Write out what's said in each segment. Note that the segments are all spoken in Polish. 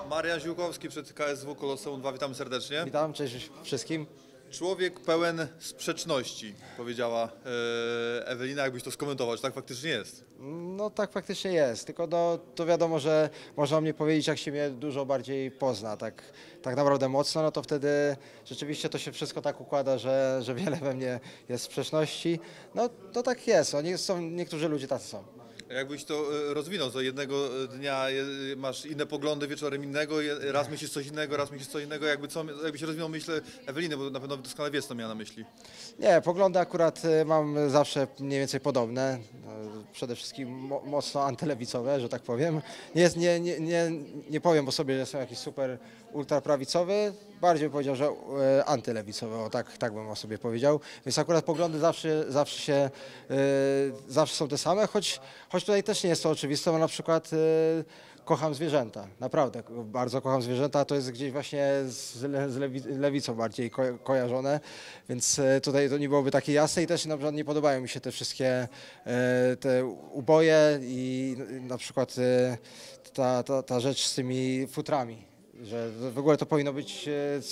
Marian Ziółkowski przed KSW Koloseum 2, witam serdecznie. Witam, cześć wszystkim. Człowiek pełen sprzeczności, powiedziała Ewelina, jakbyś to skomentował, czy tak faktycznie jest? No tak faktycznie jest, tylko to wiadomo, że można o mnie powiedzieć, jak się mnie dużo bardziej pozna, tak naprawdę mocno, no to wtedy rzeczywiście to się wszystko tak układa, że wiele we mnie jest sprzeczności. No to tak jest, niektórzy ludzie tacy są. Jakbyś to rozwinął, że jednego dnia masz inne poglądy, wieczorem innego, raz myślisz coś innego, raz myślisz co innego, jakbyś rozwinął myślę Eweliny, bo na pewno doskonale wiesz, co miała na myśli. Nie, poglądy akurat mam zawsze mniej więcej podobne, przede wszystkim mocno antylewicowe, że tak powiem. Nie powiem o sobie, że jestem jakiś super ultraprawicowy, bardziej bym powiedział, że antylewicowy, tak bym o sobie powiedział. Więc akurat poglądy zawsze są te same, choć tutaj też nie jest to oczywiste, bo na przykład kocham zwierzęta, naprawdę bardzo kocham zwierzęta, to jest gdzieś właśnie z lewicą bardziej kojarzone, więc tutaj to nie byłoby takie jasne i też na przykład nie podobają mi się te wszystkie te uboje i na przykład ta rzecz z tymi futrami, że w ogóle to powinno być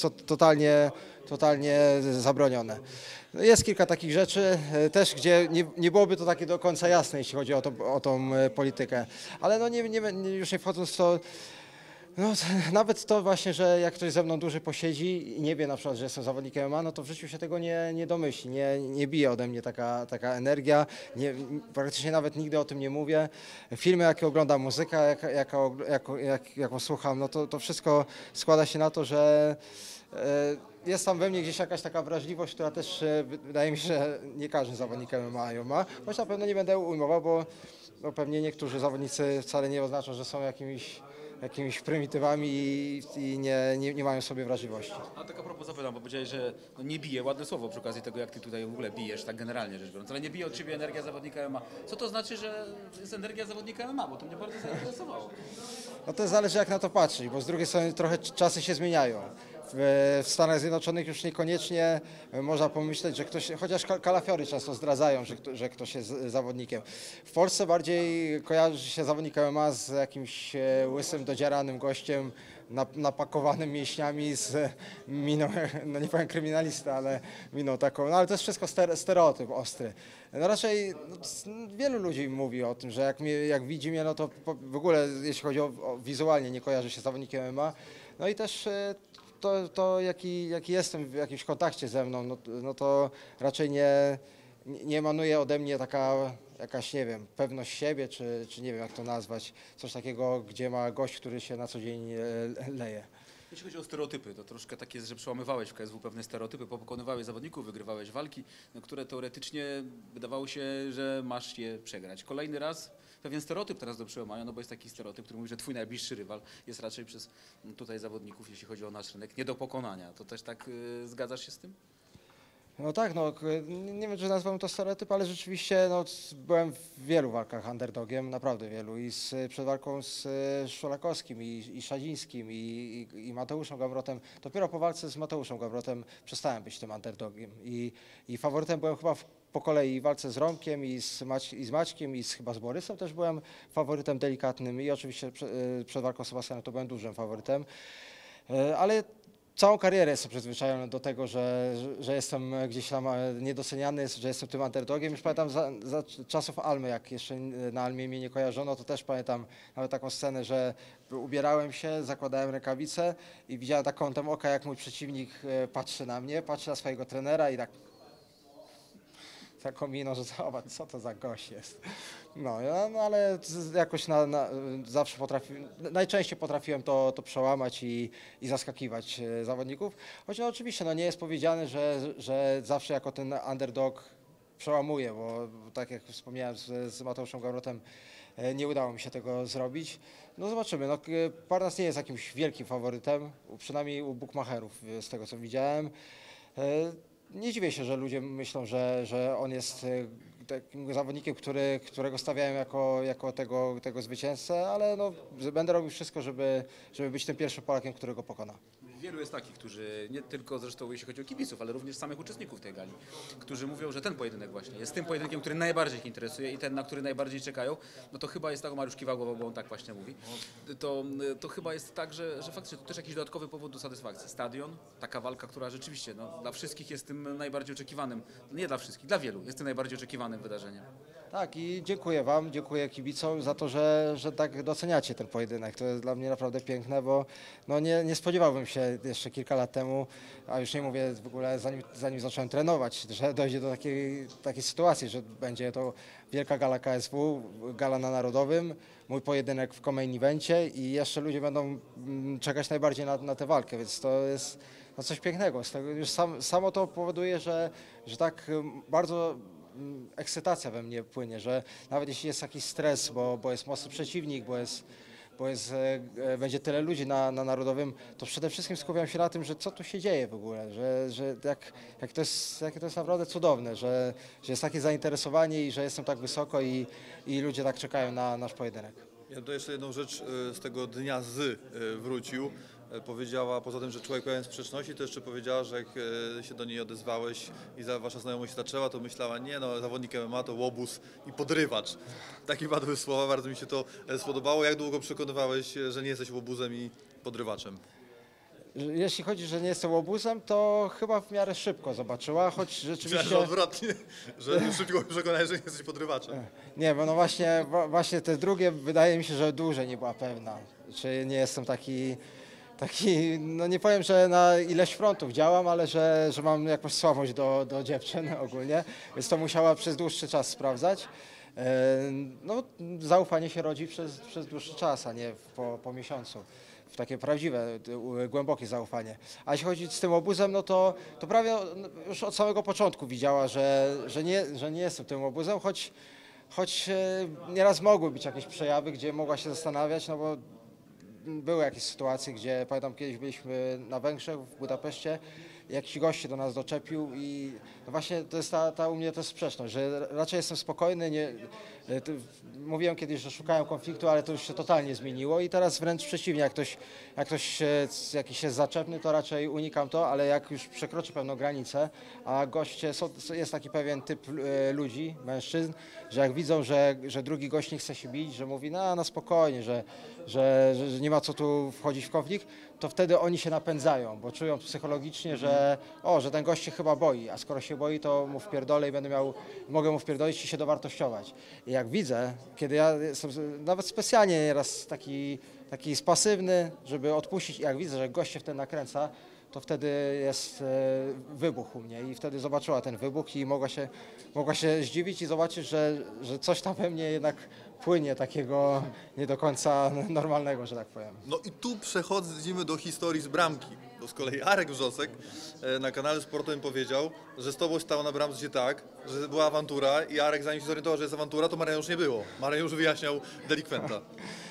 totalnie zabronione. No jest kilka takich rzeczy też, gdzie nie byłoby to takie do końca jasne, jeśli chodzi o tą politykę, ale no już nie wchodząc w to, no, nawet to właśnie, że jak ktoś ze mną dłużej posiedzi i nie wie na przykład, że jestem zawodnikiem MMA, no to w życiu się tego nie domyśli, nie bije ode mnie taka energia, praktycznie nawet nigdy o tym nie mówię. Filmy, jakie oglądam, muzyka, jaką słucham, no to wszystko składa się na to, że jest tam we mnie gdzieś jakaś taka wrażliwość, która też wydaje mi się, że nie każdy zawodnik MMA ją ma, choć na pewno nie będę ujmował, bo pewnie niektórzy zawodnicy wcale nie oznaczą, że są jakimiś prymitywami i nie mają sobie wrażliwości. A tak a propos zapytam, bo powiedziałeś, że no nie bije, ładne słowo przy okazji tego, jak ty tutaj w ogóle bijesz, tak generalnie rzecz biorąc, ale nie bije od ciebie energia zawodnika MMA. Co to znaczy, że jest energia zawodnika MMA? Bo to mnie bardzo zainteresowało. No to zależy jak na to patrzeć, bo z drugiej strony trochę czasy się zmieniają. W Stanach Zjednoczonych już niekoniecznie można pomyśleć, że ktoś, chociaż kalafiory często zdradzają, że ktoś jest zawodnikiem. W Polsce bardziej kojarzy się zawodnik MMA z jakimś łysym, dodzieranym gościem, napakowanym mięśniami z miną, no nie powiem kryminalista, ale miną taką, no ale to jest wszystko stereotyp ostry. No raczej wielu ludzi mówi o tym, że jak widzi mnie, no to w ogóle jeśli chodzi o wizualnie nie kojarzy się z zawodnikiem MMA, no i też to jaki jestem w jakimś kontakcie ze mną, no to raczej nie emanuje ode mnie taka jakaś, nie wiem, pewność siebie, czy nie wiem jak to nazwać, coś takiego, gdzie ma gość, który się na co dzień leje. Jeśli chodzi o stereotypy, to troszkę tak jest, że przełamywałeś w KSW pewne stereotypy, pokonywałeś zawodników, wygrywałeś walki, no, które teoretycznie wydawało się, że masz je przegrać. Kolejny raz pewien stereotyp teraz do przełamania, no bo jest taki stereotyp, który mówi, że twój najbliższy rywal jest raczej przez tutaj zawodników, jeśli chodzi o nasz rynek, nie do pokonania. To też tak zgadzasz się z tym? No tak, nie wiem, czy nazwałem to stereotyp, ale rzeczywiście byłem w wielu walkach underdogiem, naprawdę wielu i przed walką z Szulakowskim i Szadzińskim i Mateuszem Gawrotem. Dopiero po walce z Mateuszem Gawrotem przestałem być tym underdogiem i faworytem byłem chyba po kolei w walce z Romkiem i z Maćkiem i chyba z Borysem też byłem faworytem delikatnym i oczywiście przed walką z Sebastianem to byłem dużym faworytem, ale całą karierę jestem przyzwyczajony do tego, że jestem gdzieś tam niedoceniany, że jestem tym underdogiem. Już pamiętam za czasów Almy, jak jeszcze na Almie mnie nie kojarzono, to też pamiętam nawet taką scenę, że ubierałem się, zakładałem rękawice i widziałem tak kątem oka, jak mój przeciwnik patrzy na mnie, patrzy na swojego trenera i tak taką miną, że zobacz, co to za gość jest. No ale jakoś zawsze najczęściej potrafiłem to przełamać i zaskakiwać zawodników. Choć oczywiście nie jest powiedziane, że zawsze jako ten underdog przełamuję, bo tak jak wspomniałem z Mateuszem Gawrotem, nie udało mi się tego zrobić. No zobaczymy. Parnas nie jest jakimś wielkim faworytem, przynajmniej u bookmacherów z tego co widziałem. Nie dziwię się, że ludzie myślą, że on jest takim zawodnikiem, którego stawiają jako tego zwycięzcę, ale będę robił wszystko, żeby być tym pierwszym Polakiem, którego pokona. Wielu jest takich, którzy nie tylko zresztą jeśli chodzi o kibiców, ale również samych uczestników tej gali, którzy mówią, że ten pojedynek właśnie jest tym pojedynkiem, który najbardziej ich interesuje i ten, na który najbardziej czekają. No to chyba jest tak, Mariusz kiwa głową, bo on tak właśnie mówi. To chyba jest tak, że faktycznie to też jakiś dodatkowy powód do satysfakcji. Stadion, taka walka, która rzeczywiście dla wszystkich jest tym najbardziej oczekiwanym, nie dla wszystkich, dla wielu jest tym najbardziej oczekiwanym wydarzeniem. Tak i dziękuję Wam, dziękuję kibicom za to, że tak doceniacie ten pojedynek. To jest dla mnie naprawdę piękne, bo no nie spodziewałbym się jeszcze kilka lat temu, a już nie mówię w ogóle zanim zacząłem trenować, że dojdzie do takiej sytuacji, że będzie to wielka gala KSW, gala na Narodowym, mój pojedynek w co-main evencie i jeszcze ludzie będą czekać najbardziej na tę walkę, więc to jest no coś pięknego. Z tego już samo to powoduje, że tak bardzo ekscytacja we mnie płynie, że nawet jeśli jest jakiś stres, bo jest mocny przeciwnik, będzie tyle ludzi na Narodowym, to przede wszystkim skupiam się na tym, że co tu się dzieje w ogóle, że jakie to jest naprawdę cudowne, że jest takie zainteresowanie i że jestem tak wysoko i ludzie tak czekają na nasz pojedynek. Ja to jeszcze jedną rzecz z tego dnia wrócił. Powiedziała, poza tym, że człowiek pełen sprzeczności, to jeszcze powiedziała, że jak się do niej odezwałeś i wasza znajomość zaczęła, to myślała, nie no, zawodnik MMA to łobuz i podrywacz. Takie padły słowa, bardzo mi się to spodobało. Jak długo przekonywałeś, że nie jesteś łobuzem i podrywaczem? Jeśli chodzi, że nie jestem łobuzem, to chyba w miarę szybko zobaczyła, choć rzeczywiście... Myślałem, że odwrotnie, że szybko przekonałeś, że nie jesteś podrywaczem. Nie, bo no właśnie te drugie wydaje mi się, że dłużej nie była pewna. Czy nie jestem taki, no nie powiem, że na ileś frontów działam, ale że mam jakąś słabość do dziewczyn ogólnie, więc to musiała przez dłuższy czas sprawdzać. No, zaufanie się rodzi przez dłuższy czas, a nie po miesiącu. W takie prawdziwe, głębokie zaufanie. A jeśli chodzi z tym obuzem, no to prawie już od samego początku widziała, że nie jestem tym obuzem, choć nieraz mogły być jakieś przejawy, gdzie mogła się zastanawiać, no bo były jakieś sytuacje, gdzie pamiętam kiedyś byliśmy na Węgrzech, w Budapeszcie, jakiś gość się do nas doczepił i no właśnie to jest u mnie to jest sprzeczność, że raczej jestem spokojny, mówiłem kiedyś, że szukałem konfliktu, ale to już się totalnie zmieniło i teraz wręcz przeciwnie, jak ktoś jakiś jest zaczepny, to raczej unikam to, ale jak już przekroczy pewną granicę, a goście, jest taki pewien typ ludzi, mężczyzn, że jak widzą, że drugi gość nie chce się bić, że mówi na spokojnie, że nie ma co tu wchodzić w konflikt, to wtedy oni się napędzają, bo czują psychologicznie, że ten gość się chyba boi, a skoro się boi, to mu wpierdolę i mogę mu wpierdolić i się dowartościować. I jak widzę, kiedy ja jestem nawet specjalnie nieraz taki pasywny, żeby odpuścić, i jak widzę, że gość się wtedy nakręca, to wtedy jest wybuch u mnie i wtedy zobaczyła ten wybuch i mogła się zdziwić i zobaczyć, że coś tam we mnie jednak płynie takiego nie do końca normalnego, że tak powiem. No i tu przechodzimy do historii z bramki. Bo z kolei Arek Wrzosek na kanale sportowym powiedział, że z tobą stał na bramce tak, że była awantura i Arek zanim się zorientował, że jest awantura, to Mariusz nie było. Mariusz wyjaśniał delikwenta.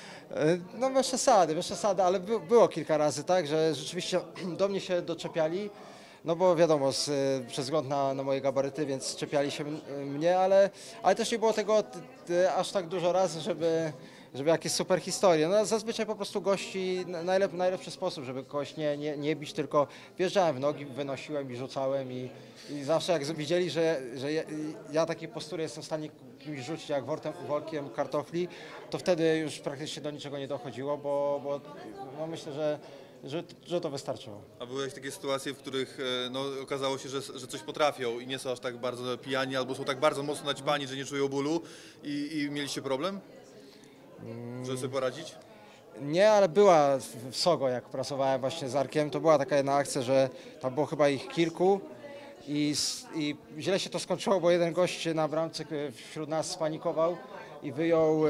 No bez przesady, ale było kilka razy tak, że rzeczywiście do mnie się doczepiali, no bo wiadomo, przez wzgląd na moje gabaryty, więc czepiali się mnie, ale też nie było tego aż tak dużo razy, żeby jakieś super historie. No zazwyczaj po prostu gości najlepszy sposób, żeby kogoś nie bić, tylko wjeżdżałem w nogi, wynosiłem i rzucałem i zawsze jak widzieli, że ja takiej postury jestem w stanie kimś rzucić jak workiem kartofli, to wtedy już praktycznie do niczego nie dochodziło, bo no myślę, że to wystarczyło. A były takie sytuacje, w których no, okazało się, że coś potrafią i nie są aż tak bardzo pijani, albo są tak bardzo mocno naćpani, że nie czują bólu i mieliście problem? Żeby sobie poradzić? Nie, ale była w Sogo, jak pracowałem właśnie z Arkiem, to była taka jedna akcja, że tam było chyba ich kilku i źle się to skończyło, bo jeden gość na bramce wśród nas spanikował i wyjął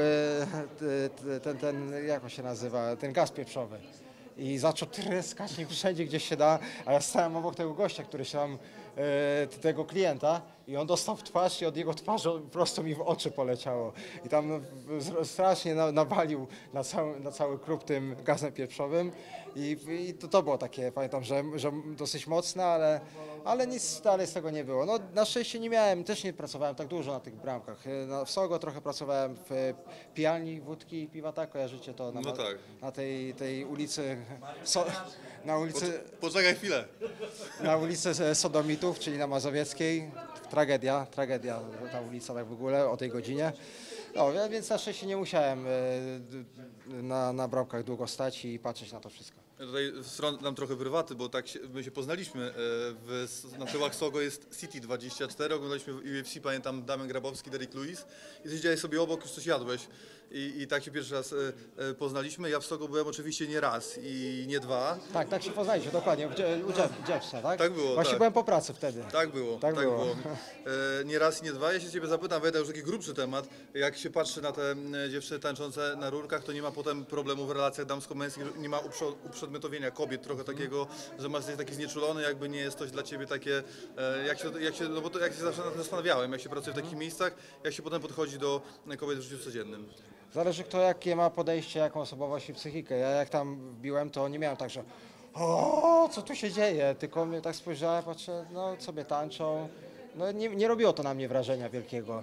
ten jak on się nazywa, ten gaz pieprzowy. I zaczął tryskać nim wszędzie, gdzie się da, a ja stałem obok tego gościa, który się tam tego klienta i on dostał w twarz i od jego twarzy prosto mi w oczy poleciało. I tam strasznie nawalił na cały klub tym gazem pieprzowym i to było takie, pamiętam, że dosyć mocne, ale nic dalej z tego nie było. No, na szczęście też nie pracowałem tak dużo na tych bramkach. W Sogo trochę pracowałem w pijalni wódki i piwa, tak, kojarzycie to No tak. na tej ulicy, na ulicy, Poczekaj chwilę. na ulicy Sodomitów, czyli na Mazowieckiej. Tragedia ta ulica tak w ogóle o tej godzinie. No, więc na szczęście nie musiałem na bramkach długo stać i patrzeć na to wszystko. Ja tutaj dam trochę prywaty, bo tak my się poznaliśmy. Na tyłach Sogo jest City 24, oglądaliśmy UFC, pamiętam Damian Grabowski, Derrick Lewis i siedziałeś sobie obok, już coś jadłeś. I tak się pierwszy raz poznaliśmy. Ja w Sogo byłem oczywiście nie raz i nie dwa. Tak się poznaliście, dokładnie, u Jeffsa, tak? Tak było, Właśnie tak. byłem po pracy wtedy. Tak było, Tak było. Nie raz i nie dwa. Ja się ciebie zapytam, wejdę już taki grubszy temat. Jak się patrzy na te dziewczyny tańczące na rurkach, to nie ma potem problemu w relacjach damsko-męskich, nie ma uprzedmiotowienia kobiet, trochę takiego, że masz taki znieczulony, jakby nie jest coś dla ciebie takie, no bo to jak się zawsze nad tym zastanawiałem, jak się pracuje w takich miejscach, jak się potem podchodzi do kobiet w życiu codziennym. Zależy kto jakie ma podejście, jaką osobowość i psychikę. Ja jak tam wbiłem, to nie miałem tak, że o, co tu się dzieje, tylko mnie tak spojrzałem, patrzę, no sobie tańczą. No nie robiło to na mnie wrażenia wielkiego.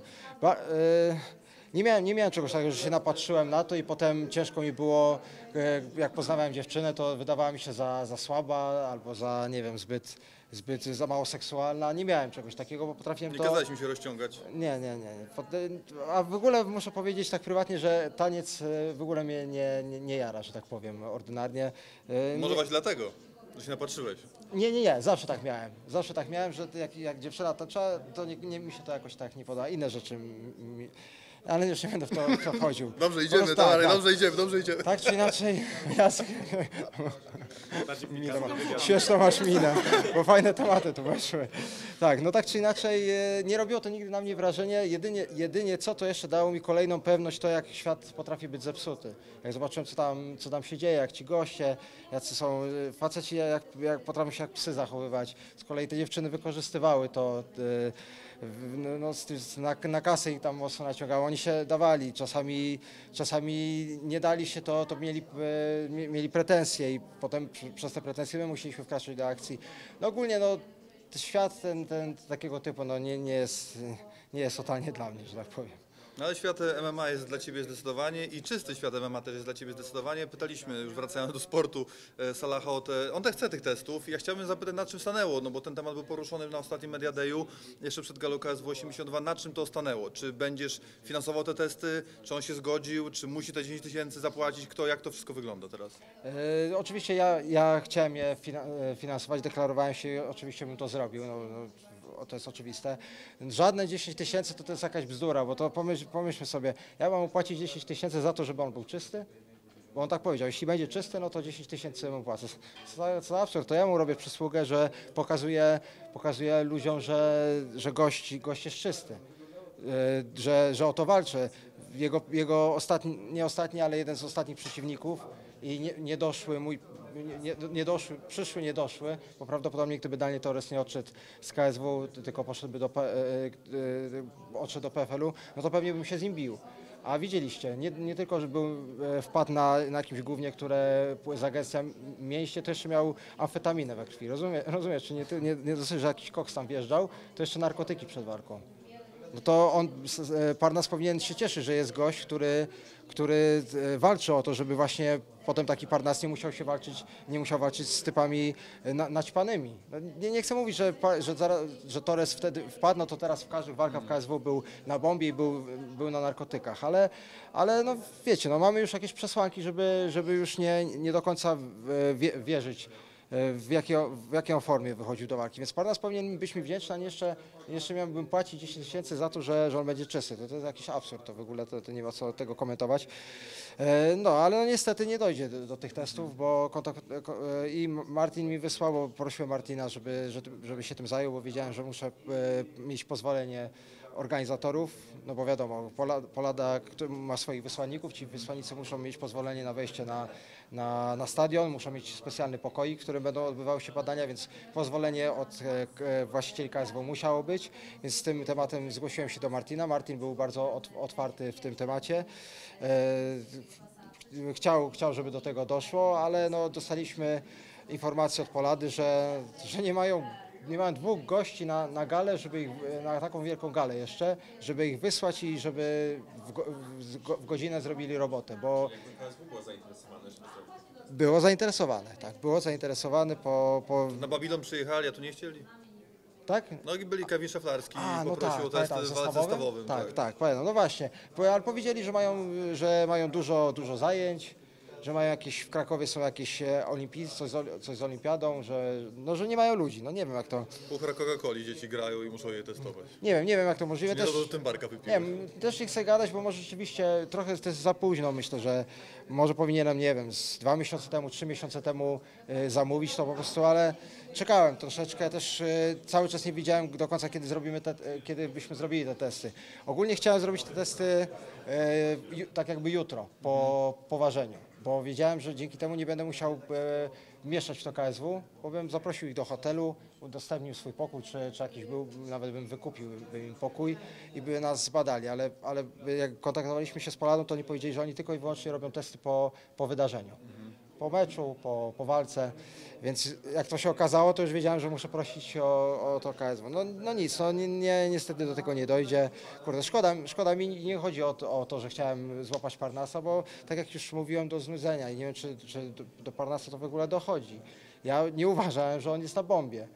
Nie miałem czegoś takiego, że się napatrzyłem na to i potem ciężko mi było, jak poznawałem dziewczynę, to wydawała mi się za słaba albo za, nie wiem, zbyt za mało seksualna. Nie miałem czegoś takiego, bo potrafiłem Nie to... kazałeś mi się rozciągać. Nie. A w ogóle muszę powiedzieć tak prywatnie, że taniec w ogóle mnie nie jara, że tak powiem, ordynarnie. Może właśnie dlatego, że się napatrzyłeś. Nie, zawsze tak miałem. Zawsze tak miałem, że jak dziewczyna tańczyła, to mi się to jakoś tak nie podoba. Inne rzeczy ale już nie będę w to wchodził. Dobrze Po idziemy, prostu tak, dalej, tak. dobrze idziemy. Tak czy inaczej, ja... Śmieszną masz minę, bo fajne tematy tu weszły. Tak, no tak czy inaczej, nie robiło to nigdy na mnie wrażenia. Jedynie co to jeszcze dało mi kolejną pewność, to jak świat potrafi być zepsuty. Jak zobaczyłem, co tam się dzieje, jak ci goście, jacy są faceci, jak potrafią się jak psy zachowywać. Z kolei te dziewczyny wykorzystywały to. Na kasę ich tam mocno naciągało, oni się dawali, czasami nie dali się, to mieli pretensje i potem przez te pretensje my musieliśmy wkraczać do akcji. No ogólnie świat ten takiego typu nie jest totalnie dla mnie, że tak powiem. No ale świat MMA jest dla Ciebie zdecydowanie i czysty świat MMA też jest dla Ciebie zdecydowanie. Pytaliśmy, już wracając do sportu, Salaha on też chce tych testów i ja chciałbym zapytać, na czym stanęło, no bo ten temat był poruszony na ostatnim Media Dayu, jeszcze przed galą KSW 82, na czym to stanęło? Czy będziesz finansował te testy, czy on się zgodził, czy musi te 10 000 zapłacić, jak to wszystko wygląda teraz? Oczywiście ja chciałem je finansować, deklarowałem się i oczywiście bym to zrobił. To jest oczywiste. Żadne 10 000 to jest jakaś bzdura, bo to pomyślmy sobie, ja mam płacić 10 000 za to, żeby on był czysty? Bo on tak powiedział, jeśli będzie czysty, no to 10 000 mu płacę. Co za absurd, to ja mu robię przysługę, że pokazuję ludziom, że gość jest czysty, że o to walczę. Jego ale jeden z ostatnich przeciwników i przyszły nie doszły, bo prawdopodobnie gdyby Daniel Torres nie odszedł z KSW, tylko odszedł do PFL-u, no to pewnie bym się z nim bił. A widzieliście, nie tylko, że wpadł na jakimś gównie, które zagestia mięśnie, to jeszcze miał amfetaminę we krwi. Rozumiesz, czy nie dosyć, że jakiś koks tam wjeżdżał, to jeszcze narkotyki przed walką. No to Parnas powinien się cieszyć, że jest gość, który walczy o to, żeby właśnie potem taki Parnas nie musiał walczyć z typami naćpanymi. No, nie chcę mówić, że Torres wtedy wpadł, no to teraz w każdych walkach w KSW był na bombie i był na narkotykach, ale no wiecie, no mamy już jakieś przesłanki, żeby już nie do końca wierzyć, w jakiej formie wychodził do walki. Więc Parnas powinien być mi wdzięczny, a jeszcze miałbym płacić 10 000 za to, że on będzie czysty. To jest jakiś absurd, to w ogóle to nie ma co tego komentować. No, ale no, niestety nie dojdzie do tych testów, bo i Martin mi wysłał, bo prosiłem Martina, żeby się tym zajął, bo wiedziałem, że muszę mieć pozwolenie organizatorów, no bo wiadomo, Polada który ma swoich wysłanników, ci wysłannicy muszą mieć pozwolenie na wejście na stadion, muszą mieć specjalny pokoik, w którym będą odbywały się badania, więc pozwolenie od właścicieli KSW musiało być, więc z tym tematem zgłosiłem się do Martina. Martin był bardzo otwarty w tym temacie. Chciał, żeby do tego doszło, ale no, dostaliśmy informację od Polady, że nie mają dwóch gości na galę, żeby ich, na taką wielką galę jeszcze, żeby ich wysłać i żeby w godzinę zrobili robotę, bo KSW było zainteresowane, żeby zrobić. było zainteresowane, tak, było zainteresowane Na Babilon przyjechali, a tu nie chcieli. tak? No i byli Kevin Szaflarski i No poprosił tak, o test pamiętam, w walce zestawowym. Tak, pamiętam, no właśnie, ale powiedzieli, że mają dużo zajęć, że mają jakieś, w Krakowie są jakieś coś z olimpiadą, że nie mają ludzi, no nie wiem jak to, Pół Coca-Coli dzieci grają i muszą je testować. nie wiem jak to możliwe, Nie też, to do tym barka nie wypiłem. wiem, też nie chcę gadać, bo może rzeczywiście trochę to jest za późno, myślę, że może powinienem, nie wiem, z 2 miesiące temu, 3 miesiące temu zamówić to po prostu, ale czekałem troszeczkę, też cały czas nie wiedziałem do końca, kiedy byśmy zrobili te testy. Ogólnie chciałem zrobić te testy tak jakby jutro, po ważeniu, bo wiedziałem, że dzięki temu nie będę musiał mieszać w to KSW, bo bym zaprosił ich do hotelu, udostępnił swój pokój, czy jakiś był, nawet bym wykupił im pokój i by nas zbadali, ale jak kontaktowaliśmy się z Poladą, to oni powiedzieli, że oni tylko i wyłącznie robią testy po wydarzeniu. Po meczu, po walce, więc jak to się okazało, to już wiedziałem, że muszę prosić o to KSW. No nic, niestety do tego nie dojdzie. Kurde, szkoda mi, nie chodzi o to, że chciałem złapać Parnasa, bo tak jak już mówiłem, do znudzenia i nie wiem, czy do Parnasa to w ogóle dochodzi. Ja nie uważałem, że on jest na bombie.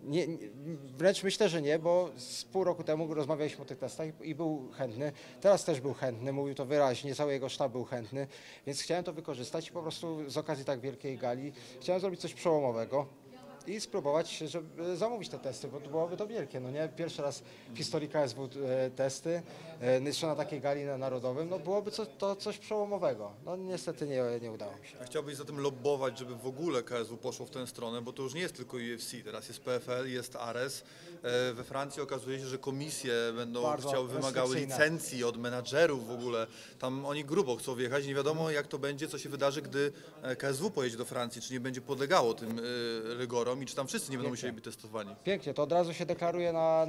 Wręcz myślę, że nie, bo z pół roku temu rozmawialiśmy o tych testach i był chętny. Teraz też był chętny, mówił to wyraźnie, cały jego sztab był chętny, więc chciałem to wykorzystać i po prostu z okazji tak wielkiej gali chciałem zrobić coś przełomowego i spróbować, żeby zamówić te testy, bo to byłoby to wielkie, no nie? Pierwszy raz w historii KSW testy, jeszcze na takiej gali narodowym, no byłoby to coś przełomowego. No niestety nie udało mi się. A chciałbyś zatem lobbować, żeby w ogóle KSW poszło w tę stronę, bo to już nie jest tylko UFC, teraz jest PFL, jest Ares. We Francji okazuje się, że komisje będą Bardzo wymagały restrykcyjne. licencji od menadżerów w ogóle. Tam oni grubo chcą wjechać, nie wiadomo jak to będzie, co się wydarzy, gdy KSW pojedzie do Francji, czy nie będzie podlegało tym rygorom i czy tam wszyscy nie będą musieli być testowani. Pięknie, to od razu się deklaruje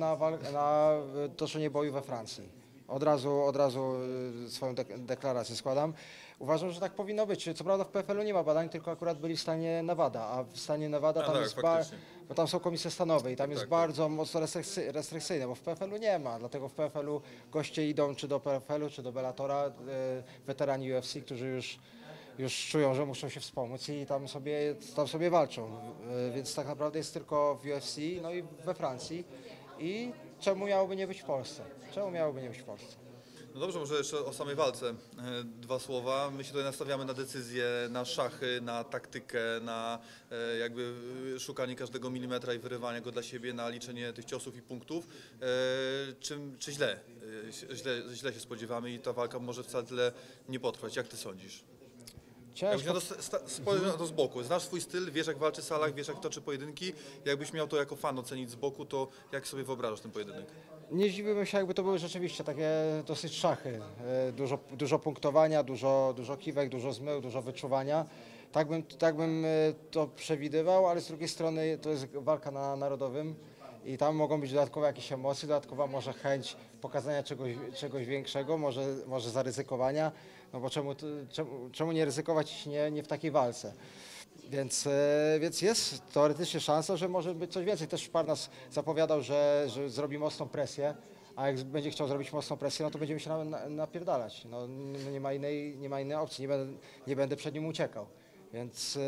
na toczenie boju we Francji. Od razu swoją deklarację składam. Uważam, że tak powinno być. Co prawda w PFL-u nie ma badań, tylko akurat byli w stanie Nevada, a w stanie Nevada tam tak, jest faktycznie. bo tam są komisje stanowe i tam jest Tak. bardzo mocno restrykcyjne, bo w PFL-u nie ma, dlatego w PFL-u goście idą czy do PFL-u, czy do Bellatora, weterani UFC, którzy już czują, że muszą się wspomóc i tam sobie walczą. Więc tak naprawdę jest tylko w UFC, no i we Francji. I czemu miałoby nie być w Polsce? Czemu miałoby nie być w Polsce? No dobrze, może jeszcze o samej walce dwa słowa. My się tutaj nastawiamy na decyzje, na szachy, na taktykę, na jakby szukanie każdego milimetra i wyrywanie go dla siebie, na liczenie tych ciosów i punktów. Czy źle się spodziewamy i ta walka może wcale tyle nie potrwać? Jak ty sądzisz? Jakbyś Ciężko. miał spojrzeć na to z boku, znasz swój styl, wiesz jak walczy Salah, wiesz jak toczy pojedynki, jakbyś miał to jako fan ocenić z boku, to jak sobie wyobrażasz ten pojedynek? Nie zdziwiłbym się, jakby to były rzeczywiście takie dosyć szachy. Dużo punktowania, dużo kiwek, dużo zmył, dużo wyczuwania. Tak bym to przewidywał, ale z drugiej strony to jest walka na narodowym i tam mogą być dodatkowe jakieś emocje, dodatkowa może chęć pokazania czegoś większego, może zaryzykowania, no bo czemu nie ryzykować nie w takiej walce. Więc jest teoretycznie szansa, że może być coś więcej. Też Parnas zapowiadał, że zrobi mocną presję, a jak będzie chciał zrobić mocną presję, no to będziemy się napierdalać. No, nie ma innej opcji, nie będę przed nim uciekał. Więc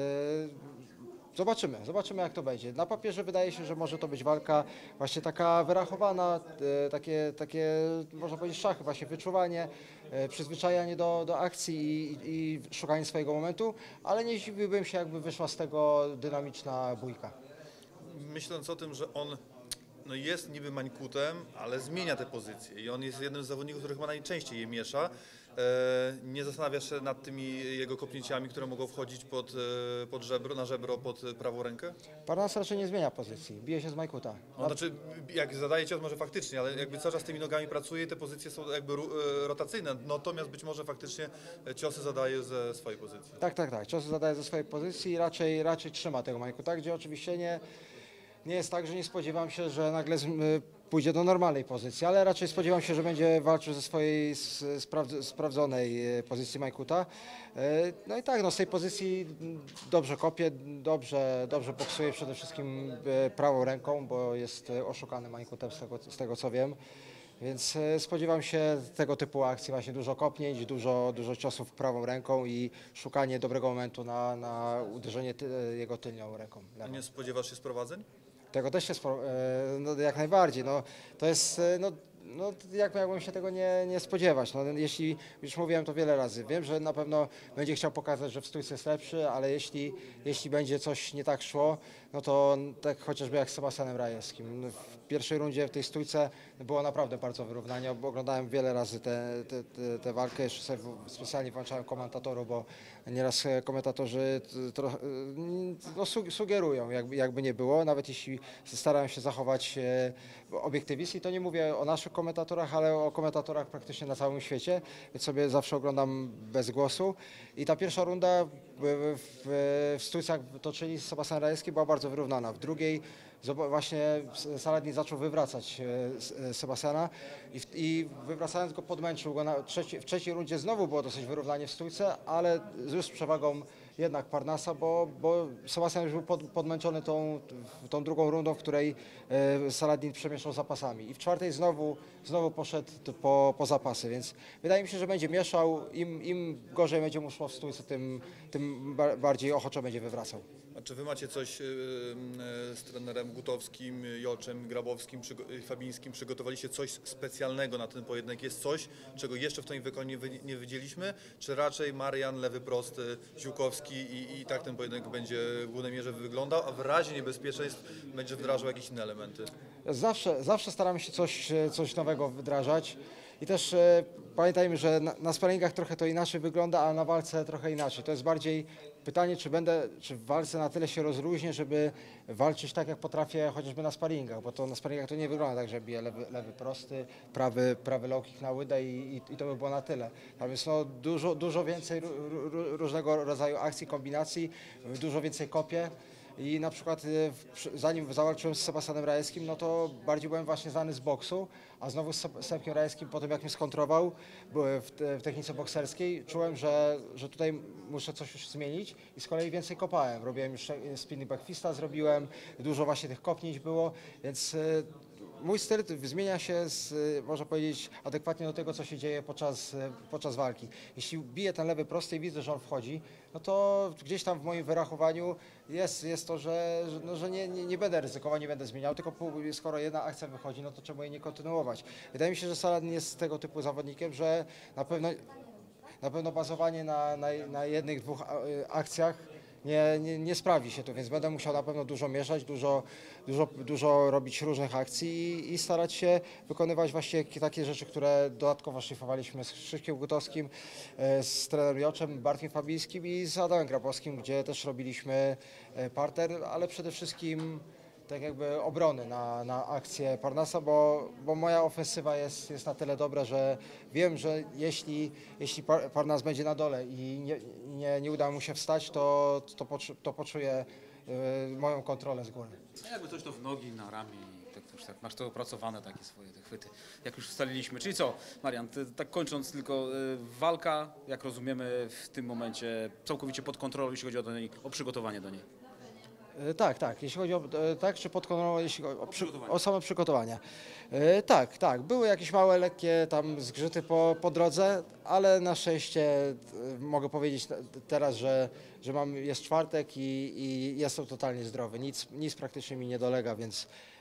zobaczymy jak to będzie. Na papierze wydaje się, że może to być walka właśnie taka wyrachowana, takie można powiedzieć szachy, właśnie wyczuwanie, przyzwyczajanie do akcji i szukanie swojego momentu, ale nie zdziwiłbym się, jakby wyszła z tego dynamiczna bójka. Myśląc o tym, że on jest niby mańkutem, ale zmienia te pozycje i on jest jednym z zawodników, których ma najczęściej je miesza, Nie zastanawiasz się nad tymi jego kopnięciami, które mogą wchodzić pod żebro, na żebro, pod prawą rękę? Parnas raczej nie zmienia pozycji, bije się z Majkuta. No, znaczy, jak zadaje cios, może faktycznie, ale jakby cały czas tymi nogami pracuje, te pozycje są jakby rotacyjne, natomiast być może faktycznie ciosy zadaje ze swojej pozycji. Tak. Ciosy zadaje ze swojej pozycji i raczej trzyma tego Majkuta, gdzie oczywiście nie jest tak, że nie spodziewam się, że nagle pójdzie do normalnej pozycji, ale raczej spodziewam się, że będzie walczył ze swojej sprawdzonej pozycji Majkuta. No i tak, no z tej pozycji dobrze kopie, dobrze boksuje przede wszystkim prawą ręką, bo jest oszukany Majkutem z tego co wiem. Więc spodziewam się tego typu akcji, właśnie dużo kopnięć, dużo ciosów prawą ręką i szukanie dobrego momentu na uderzenie jego tylnią ręką. A nie spodziewasz się sprowadzeń? Tego też się no, jak najbardziej. No, to jest, jak miałbym się tego nie spodziewać. No, jeśli, już mówiłem to wiele razy, wiem, że na pewno będzie chciał pokazać, że w stójce jest lepszy, ale jeśli będzie coś nie tak szło, no to tak chociażby jak z Sebastianem Rajewskim. No, w pierwszej rundzie w tej stójce było naprawdę bardzo wyrównanie, bo oglądałem wiele razy tę walkę, jeszcze sobie specjalnie włączałem komentatorów, bo nieraz komentatorzy no, sugerują, jakby nie było, nawet jeśli starają się zachować obiektywizm i to nie mówię o naszych komentatorach, ale o komentatorach praktycznie na całym świecie, więc sobie zawsze oglądam bez głosu i ta pierwsza runda w stójce, jak toczyli Sebastian Rajewski, była bardzo wyrównana. W drugiej właśnie Saladin zaczął wywracać Sebastiana i wywracając go podmęczył go. W trzeciej rundzie znowu było dosyć wyrównanie w stójce, ale już z przewagą jednak Parnasa, bo Sebastian już był podmęczony tą drugą rundą, w której Saladin przemieszał zapasami. I w czwartej znowu poszedł po zapasy, więc wydaje mi się, że będzie mieszał. Im gorzej będzie mu szło w stójce, tym bardziej ochoczo będzie wywracał. A czy wy macie coś z trenerem Gutowskim, Joczem, Grabowskim, Fabińskim? Przygotowaliście coś specjalnego na ten pojedynek? Jest coś, czego jeszcze w tym wykonaniu nie widzieliśmy? Czy raczej Marian, lewy prosty, Ziółkowski i tak ten pojedynek będzie w głównej mierze wyglądał, a w razie niebezpieczeństw będzie wdrażał jakieś inne elementy? Zawsze staramy się coś nowego wdrażać i też pamiętajmy, że na sparingach trochę to inaczej wygląda, a na walce trochę inaczej. To jest bardziej pytanie, czy w walce na tyle się rozluźnię, żeby walczyć tak, jak potrafię chociażby na sparingach, bo to na sparingach to nie wygląda tak, że bije lewy prosty, prawy low kick na łydę i to by było na tyle. A więc no, dużo więcej różnego rodzaju akcji, kombinacji, dużo więcej kopie. I na przykład zanim zawalczyłem z Sebastianem Rajewskim, no to bardziej byłem właśnie znany z boksu, a znowu z Sebkiem Rajewskim po tym jak mnie skontrował w technice bokserskiej, czułem, że tutaj muszę coś już zmienić i z kolei więcej kopałem. Robiłem już spinning back fista, zrobiłem, dużo właśnie tych kopnięć było, więc mój styl zmienia się, można powiedzieć, adekwatnie do tego, co się dzieje podczas walki. Jeśli biję ten lewy prosty i widzę, że on wchodzi, no to gdzieś tam w moim wyrachowaniu jest to, że nie będę ryzykował, nie będę zmieniał, tylko skoro jedna akcja wychodzi, no to czemu jej nie kontynuować. Wydaje mi się, że Saladin jest tego typu zawodnikiem, że na pewno bazowanie na jednych, dwóch akcjach nie sprawdzi się tu, więc będę musiał na pewno dużo mieszać, dużo robić różnych akcji i starać się wykonywać właśnie takie rzeczy, które dodatkowo szlifowaliśmy z Krzyśkiem Gutowskim, z trenerem Joczem, Bartkiem Fabińskim i z Adamem Grabowskim, gdzie też robiliśmy parter, ale przede wszystkim tak jakby obrony na akcję Parnasa, bo moja ofensywa jest na tyle dobra, że wiem, że jeśli Parnas będzie na dole i nie uda mu się wstać, to poczuje moją kontrolę z góry. A jakby coś to w nogi, na ramię i tak już tak masz to opracowane takie swoje te chwyty, jak już ustaliliśmy. Czyli co, Marian, tak kończąc tylko, walka, jak rozumiemy w tym momencie całkowicie pod kontrolą, jeśli chodzi o przygotowanie do niej. Tak. Jeśli chodzi o tak, czy pod kontrolą, jeśli chodzi o same przygotowania. Tak. Były jakieś małe, lekkie tam zgrzyty po drodze, ale na szczęście mogę powiedzieć teraz, że jest czwartek i jestem totalnie zdrowy. Nic praktycznie mi nie dolega, więc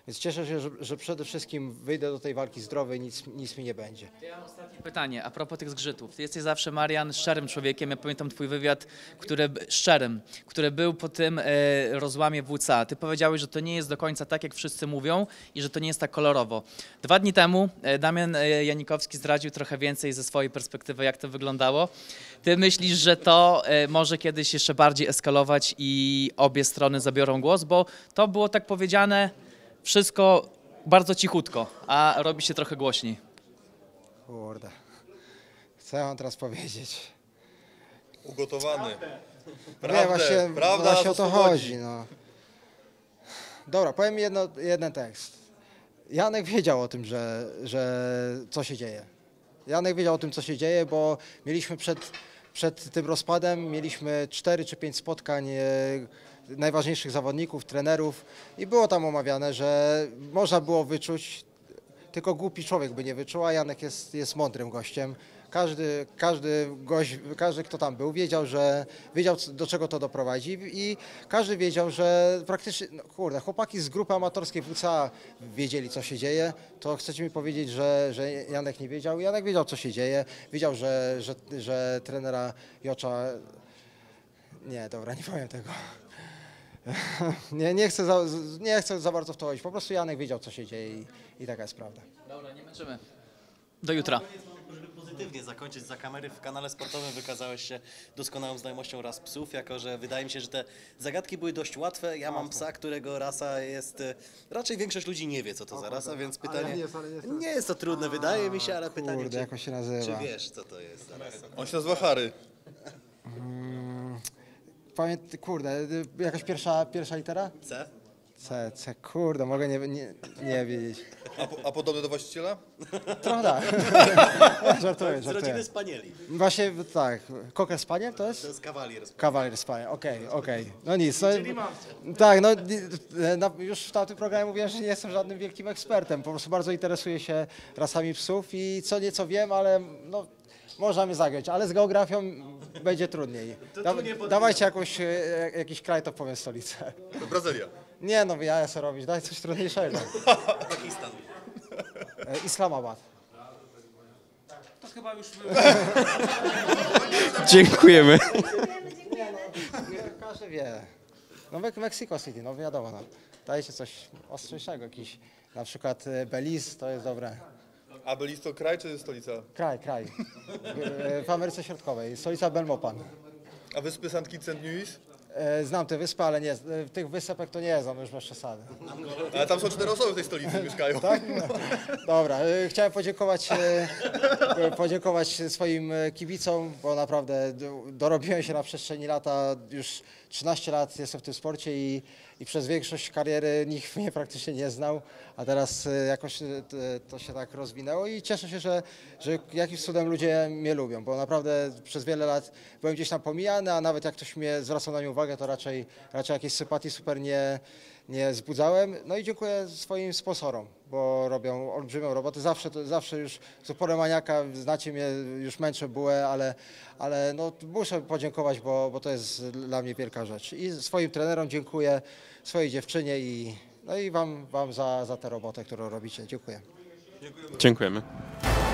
Więc cieszę się, że przede wszystkim wyjdę do tej walki zdrowy i nic mi nie będzie. Ja mam ostatnie pytanie, a propos tych zgrzytów. Ty jesteś zawsze, Marian, szczerym człowiekiem. Ja pamiętam twój wywiad, który był po tym rozłamie WCA. Ty powiedziałeś, że to nie jest do końca tak, jak wszyscy mówią i że to nie jest tak kolorowo. 2 dni temu Damian Janikowski zdradził trochę więcej ze swojej perspektywy, jak to wyglądało. Ty myślisz, że to może kiedyś jeszcze bardziej eskalować i obie strony zabiorą głos, bo to było tak powiedziane wszystko bardzo cichutko, a robi się trochę głośniej. Kurde. Co ja mam teraz powiedzieć? Ugotowany. Nie, właśnie prawda o to oswobodzi. chodzi. No. Dobra, powiem jeden tekst. Janek wiedział o tym, że co się dzieje. Janek wiedział o tym, co się dzieje, bo mieliśmy przed tym rozpadem 4 czy 5 spotkań najważniejszych zawodników, trenerów i było tam omawiane, że można było wyczuć, tylko głupi człowiek by nie wyczuł, a Janek jest mądrym gościem. Każdy gość, każdy kto tam był, wiedział, do czego to doprowadzi i każdy wiedział, że praktycznie, no kurde, chłopaki z grupy amatorskiej WCA wiedzieli, co się dzieje. To chcecie mi powiedzieć, że Janek nie wiedział? Janek wiedział, co się dzieje. Wiedział, że trenera Jocza... Nie, dobra, nie powiem tego. Nie chcę za bardzo w to chodzić. Po prostu Janek wiedział, co się dzieje i taka jest prawda. Dobra, nie męczymy. Do jutra. Żeby pozytywnie zakończyć za kamery, w kanale sportowym wykazałeś się doskonałą znajomością ras psów, jako że wydaje mi się, że te zagadki były dość łatwe. Ja mam psa, którego rasa jest... Raczej większość ludzi nie wie, co to za rasa, więc pytanie... Nie jest to trudne, wydaje mi się, ale pytanie, Kurde, jak on się nazywa? czy wiesz, co to jest za rasa? On się nazywa Harry. Kurde, jakaś pierwsza litera? C? C, kurde, mogę nie wiedzieć. A podobny do właściciela? Trochę tak. Żartuję. Z rodziny Spanieli. Właśnie tak, Cocker Spaniel to To jest? jest kawalier. Kawalier Spaniel, okej. No nic. No, tak, no już w tamtym programie mówiłem, że nie jestem żadnym wielkim ekspertem. Po prostu bardzo interesuję się rasami psów i co nieco wiem, ale no, można mnie zagiąć, ale z geografią będzie trudniej. Dawajcie jakiś kraj, to powiem stolicę. Brazylia. Nie no, ja sobie robić, daj coś trudniejszego. Pakistan. Islamabad. To chyba już... Dziękujemy. Każdy wie. No Mexico City, no wiadomo. No. Dajcie coś ostrzejszego, jakiś na przykład Belize, to jest dobre. A Belize to kraj czy stolica? Kraj. W Ameryce Środkowej, stolica Belmopan. A wyspy St. Kitts and Nevis? Znam te wyspy, ale nie, tych wysepek to nie znam, już bez przesady. Ale tam są 4 osoby w tej stolicy mieszkają. Tak? Dobra, chciałem podziękować swoim kibicom, bo naprawdę dorobiłem się na przestrzeni lata, już 13 lat jestem w tym sporcie i przez większość kariery nikt mnie praktycznie nie znał, a teraz jakoś to się tak rozwinęło i cieszę się, że jakimś cudem ludzie mnie lubią, bo naprawdę przez wiele lat byłem gdzieś tam pomijany, a nawet jak ktoś mnie zwracał na mnie uwagę, to raczej jakiejś sympatii super nie wzbudzałem. No i dziękuję swoim sponsorom, bo robią olbrzymią robotę. Zawsze już z uporem maniaka, znacie mnie, już męczę bułę, ale no, muszę podziękować, bo to jest dla mnie wielka rzecz. I swoim trenerom dziękuję, swojej dziewczynie i wam za tę robotę, którą robicie. Dziękuję. Dziękujemy.